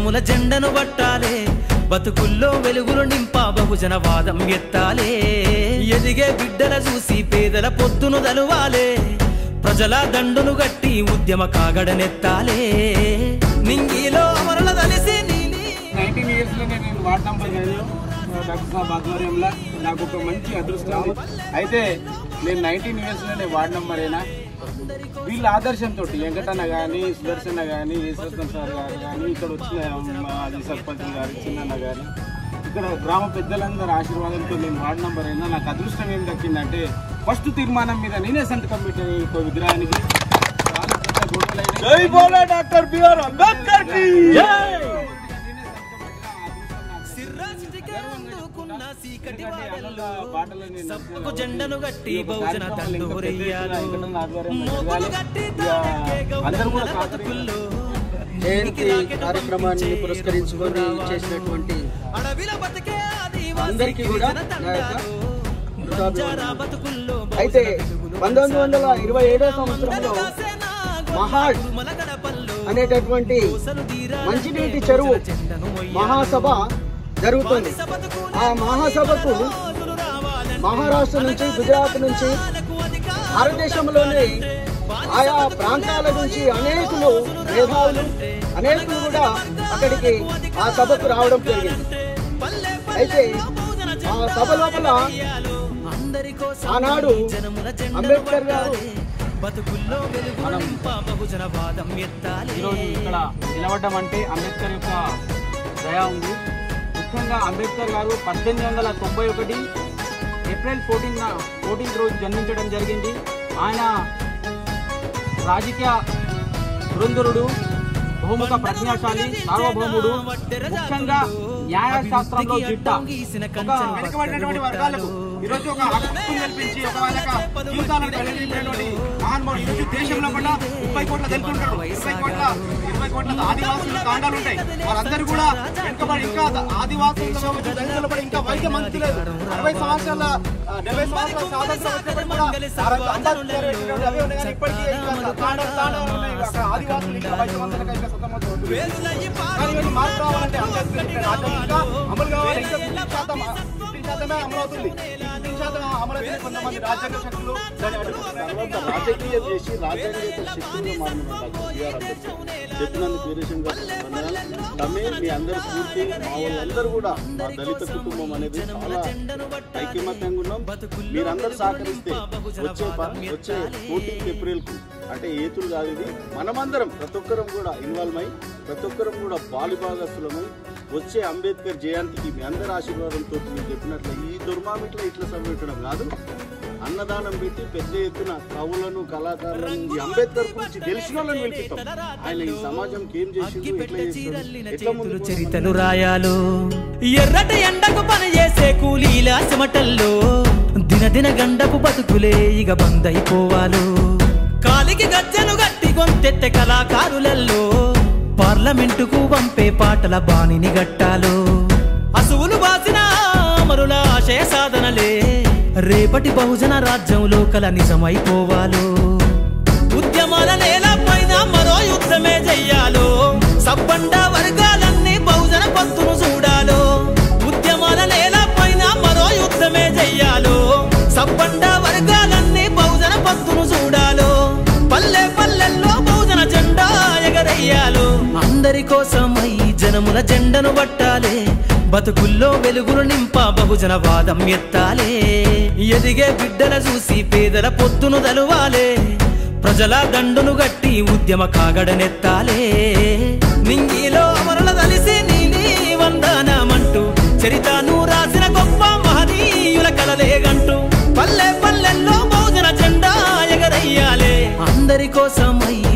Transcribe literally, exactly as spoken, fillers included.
జనముల జెండను పట్టాలే బతుకుల్లో వెలుగులు నింపా బహుజన వాదం ఎత్తాలే ఎదిగే బిడ్డల చూసి పేదల పొద్దును దలువాలే ప్రజల దండును గట్టి ఉద్యమ కాగడనెత్తాలే నింగిలో అమరుల దలిసి నైన్టీన్ ఇయర్స్ లో నేను వార్డ్ నంబర్ డాక్టర్ సాబ్ ఆధ్వర్యంలో నాకు ఒక మంచి అదృష్టం అయితే నేను నైన్టీన్ ఇయర్స్ లో నేను వార్డ్ నంబర్ అయినా వీళ్ళ ఆదర్శంతో వెంకటన్న కానీ సుదర్శన్న కానీ ఈశ్వరన్ సార్ గారు కానీ ఇక్కడ వచ్చిన మాజీ సర్పంచ్ గారు చిన్నన్న గారు ఇక్కడ గ్రామ పెద్దలందరూ ఆశీర్వాదంతో నేను వార్డ్ నంబర్ అయినా నాకు అదృష్టం ఏం దక్కిందంటే ఫస్ట్ తీర్మానం మీద నేనే సంతకం పెట్టాను ఈ విగ్రహానికి. డాక్టర్ బిఆర్ అంబేద్కర్ జెండను గట్టి బహుజన జయంతి కార్యక్రమాన్ని పురస్కరించుకొని చేసినటువంటి అందరికీ కూడా అయితే పంతొమ్మిది వందల ఇరవై ఏడో సంవత్సరంలో మహాడ్ అనేటటువంటి మంచినీటి చెరువు మహాసభ జరుగుతుంది. ఆ మహాసభకు మహారాష్ట్ర నుంచి గుజరాత్ నుంచి భారతదేశంలోని ఆయా ప్రాంతాల నుంచి అనేకులు మేధావులు అనేకులు కూడా అక్కడికి ఆ సభకు రావడం జరిగింది. అయితే ఆ సభ లోపల ఆనాడు అంబేద్కర్ గారు మనం ఈరోజు ఇక్కడ నిలబడ్డం అంటే అంబేద్కర్ యొక్క దయ ఉంది. ముఖ్యంగా అంబేద్కర్ గారు పద్దెనిమిది వందల తొంభై ఒకటి ఏప్రిల్ ఫోర్టీన్ ఫోర్టీన్త్ రోజు జన్మించడం జరిగింది. ఆయన రాజకీయ దురంధరుడు, బహుముఖ ప్రజ్ఞాశాలి, సార్వభౌముడు, ముఖ్యంగా న్యాయశాస్త్రంలో దిట్ట. వెనుకబడినటువంటి వర్గాలకు ఈరోజు ఒక హక్కు కల్పించి ఒక వాళ్ళ జీవితాలను కలిగినటువంటి మహానుభావుడు. ఈరోజు దేశంలో కూడా ముప్పై కోట్ల దళితుంటారు, ఇరవై కోట్ల ఇరవై కోట్ల ఆదివాసులు తాండాలు ఉంటాయి. వాళ్ళందరూ కూడా వెనుకబడి ఇంకా ఆదివాసులు దళితులు పడి ఇంకా వైద్య మంత్రి లేదు. అరవై సంవత్సరాల డెబ్బై సంవత్సరాల స్వాతంత్రం ఇప్పటికీ ఆదివాసులు ఇంకా వైద్య మంత్రులుగా ఇంకా స్వతంత్రం మార్పు రావాలంటే అమలు కావాలి. ఇంకా శాతం శాతమే అమలవుతుంది. శాతం అమలైతే కొంతమంది రాజ్యాంగ శక్తులు రాజకీయం చేసి రాజ్యాంగ శక్తులుగా మారిన చెప్పినందుకు వీరేశంగా తమే మీ అందరి స్ఫూర్తి. మా వాళ్ళందరూ కూడా మా దళిత కుటుంబం అనేది చాలా ఐకమత్యంగా ఉన్నాం. మీరందరూ సహకరిస్తే వచ్చే వచ్చే ఫోర్టీన్త్ ఏప్రిల్కు అంటే ఏతులు కాదు ఇది, మనమందరం ప్రతి ఒక్కరం కూడా ఇన్వాల్వ్ అయ్యి ప్రతి ఒక్కరం కూడా బాలిభాగస్తులమై వచ్చే అంబేద్కర్ జయంతికి మీ అందరి ఆశీర్వాదంతో మీరు చెప్పినట్లు ఈ దుర్మామిట్లో ఇట్లా సభ కాదు, అన్నదానం పెట్టి పెద్ద ఎత్తున కవులను కళాకారులను ఈ అంబేద్కర్ గురించి తెలిసిన వాళ్ళని పిలిపిస్తాం. ఆయన ఈ సమాజంకి ఏం చేసి ఎట్లా ముందు చరిత్రలు రాయాలు. ఎర్రటి ఎండకు పని చేసే కూలీల చెమటల్లో దినదిన గండపు బతుకులే ఇక బంద్ అయిపోవాలు. కాలికి గజ్జను గట్టి గొంతెత్తె కళాకారులలో పార్లమెంటుకు పంపే పాటల బాణిని గట్టాలు. అసువులు బాసిన అమరుల ఆశయ సాధనలే రేపటి బహుజన రాజ్యంలో కల నిజమైపోవాలు. ఉద్యమాల నేల పైన మరో యుద్ధమే చెయ్యాలో, సబ్బండ వర్గాలన్నీ బహుజన పంతును చూడాలో. ఉద్యమాల నేల పైన మరో యుద్ధమే చెయ్యాలో, సబ్బండ వర్గాలన్నీ బహుజన పంతును చూడాలో. పల్లె పల్లెల్లో బహుజన జెండా ఎగరయ్యాలో. అందరి కోసమై జనముల జెండను పట్టాలే బతుకుల్లో వెలుగులు నింపా బహుజన వాదం ఎత్తాలే ఎదిగే బిడ్డల చూసి పేదల పొద్దును దలువాలే ప్రజల దండును గట్టి ఉద్యమ కాగడనెత్తాలే నింగిలో అమరుల దలిసి నీలి వందనమంటూ చరితను రాసిన గొప్ప మహనీయుల కలలేగంటూ పల్లె పల్లెల్లో బహుజన జెండా ఎగరయ్యాలే అందరి కోసమై